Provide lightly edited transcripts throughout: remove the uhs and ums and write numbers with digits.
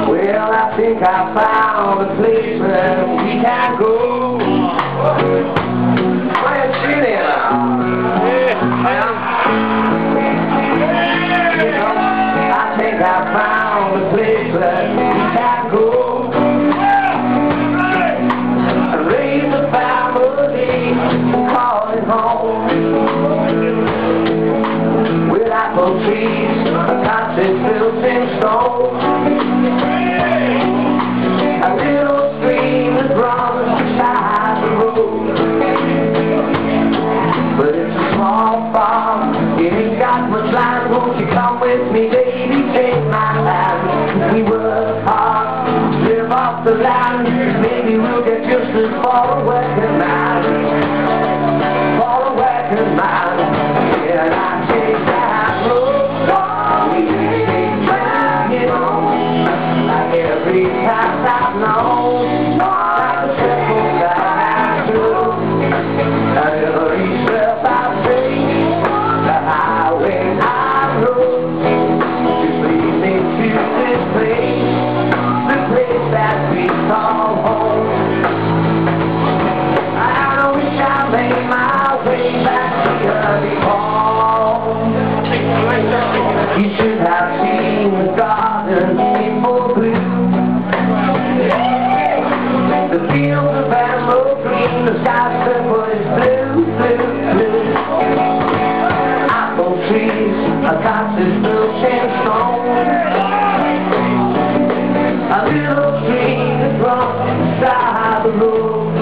Well, I think I found a place where we can go. Where's Chile now? I think I found a place where we can go. Raise a family, call it home. With apple trees, a cottage built in stone. A little stream that runs beside the road. But it's a small farm, it ain't got much land. Won't you come with me, baby, take my hand. We work hard, live off the land. Maybe we'll get just as far away as man. Far away as man. And I take that road. We take dragging on. Like every path I've known. Like a simple guy through. And every step I take. The highway I rode. Just lead me to this place. The place that we call home. I wish I made my way back here before. You should have seen the garden in full bloom. The fields of emerald green, the sky purple is blue, blue, blue. Apple trees, a cottage built in stone. A little stream that runs beside the road.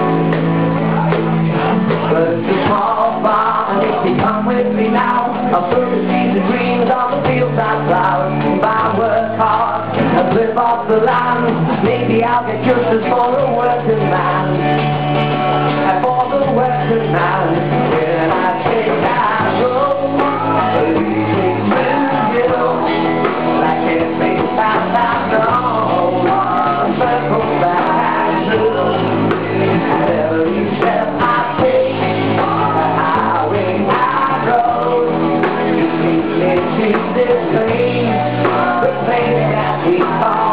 But it's a small farm, and if you come with me now, I'll sow the seeds and dreams on the fields I plow. If I work hard and live off the land, maybe I'll get justice for the working man. And for the working man, when I take that road, it leads me to you, like every path I've known, circle back to every step I take. This place, the place that we call